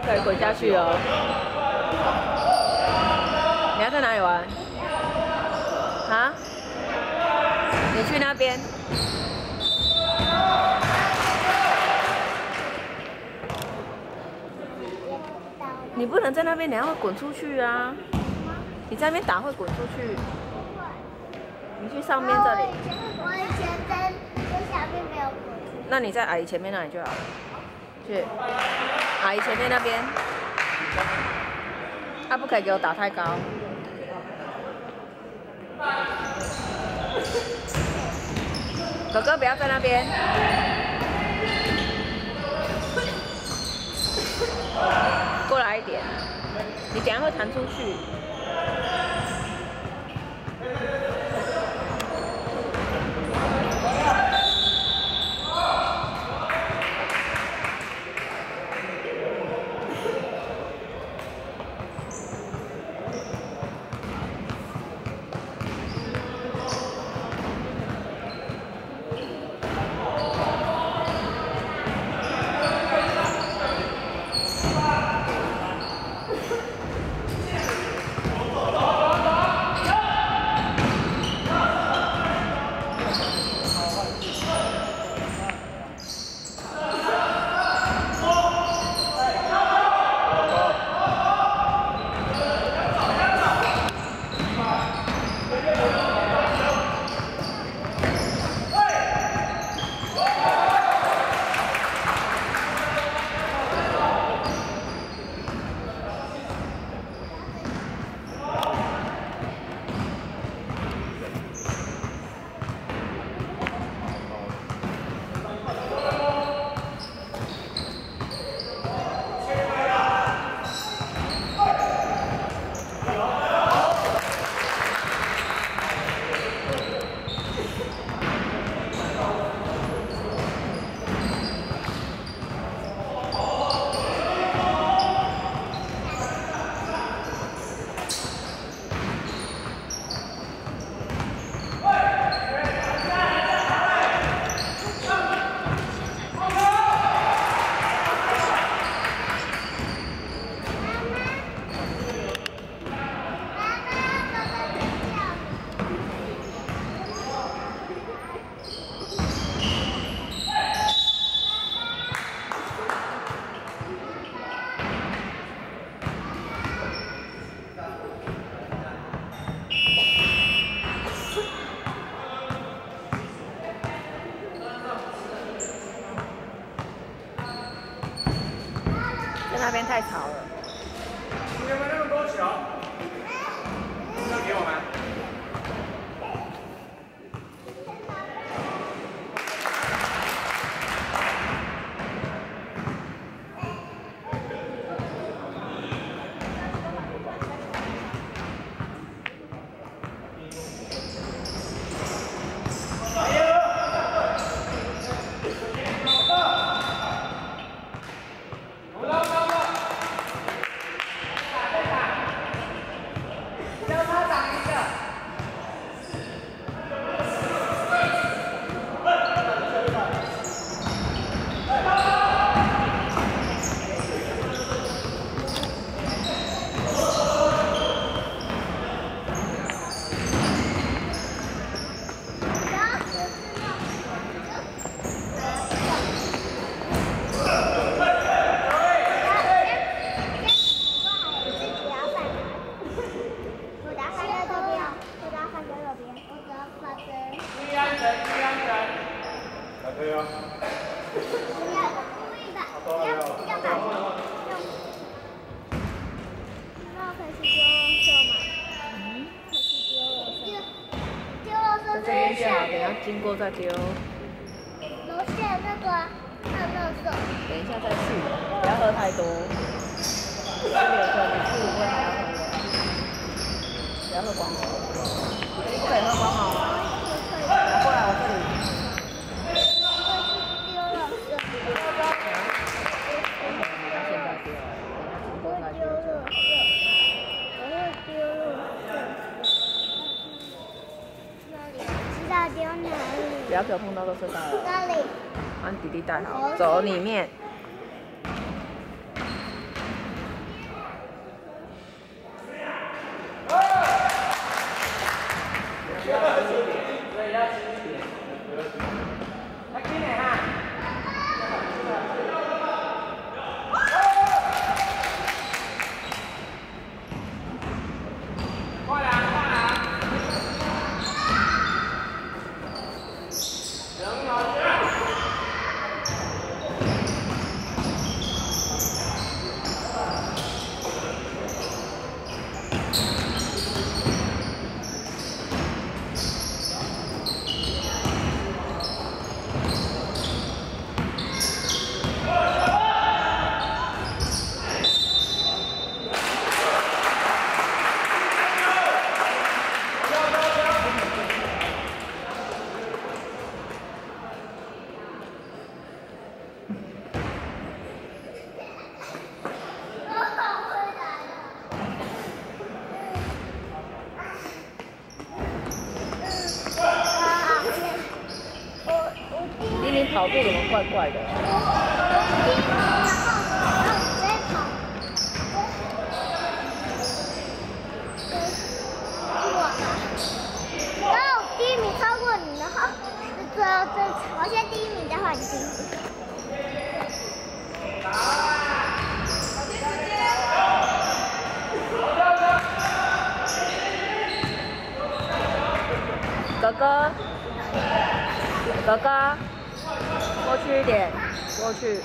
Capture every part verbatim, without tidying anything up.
可以滚下去哦。你要在哪里玩？啊？你去那边。你不能在那边，你要滚出去啊！你在那边打会滚出去。你去上面这里。 我以前在在下面没有滚出去。 那你在阿姨前面那里就好了。去阿姨前面那边。啊，不可以给我打太高。哥哥不要在那边。过来一点，你等下会弹出去。那边太吵了。 同学们，那么多球，要给我们。可以啊。 不要故意的，要要把用，那可以去丢垃圾吗？嗯，可以去丢垃圾。丢丢垃圾在这边就好，等下经过再丢。 楼下那个看垃圾。 等一下再去，不要喝太多。这里有个你去五位还要喝的，不要喝光了，不可以喝光哦。拿过来我这里。不要给我碰到垃圾袋了。 那里。 把弟弟带好，走里面。 跑步怎么怪怪的？ 第一名，然后然后你再跑，跟我吧。然后第一名超过你，然后最后最我先第一名再换你第一名。 哥哥，哥哥，过去一点，过去。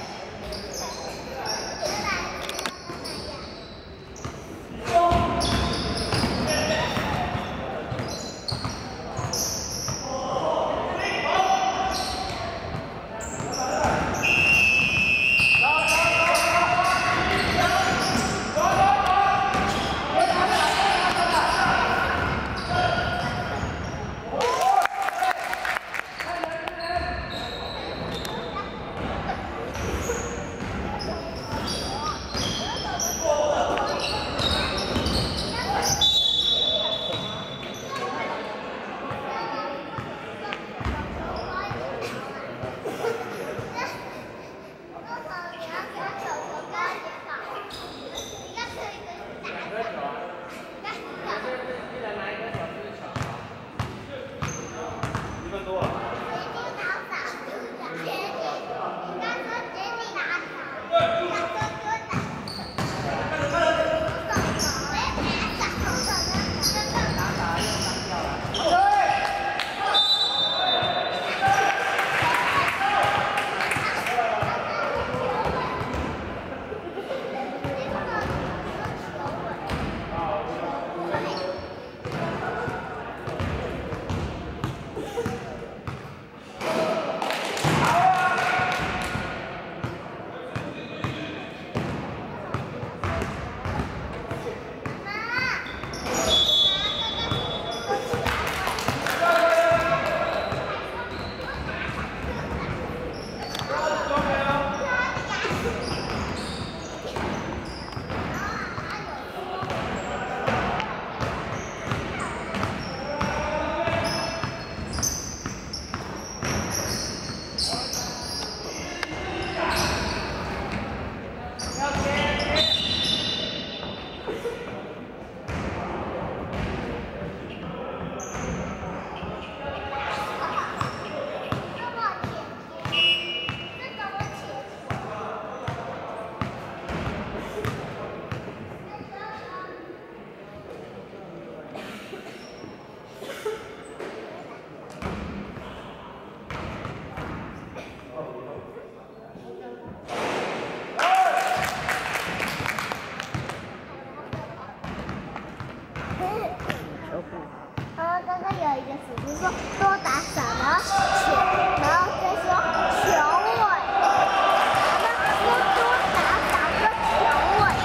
然后刚刚有一个叔叔说多打什么球，然后再说球尾，然后说多打三个球尾，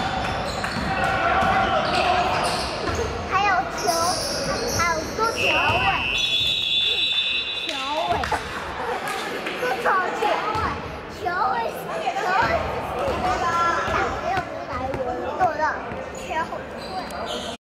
还有球，还有说球尾，球尾，说球球尾，球尾，球尾是谁的？打没有来我做的球尾。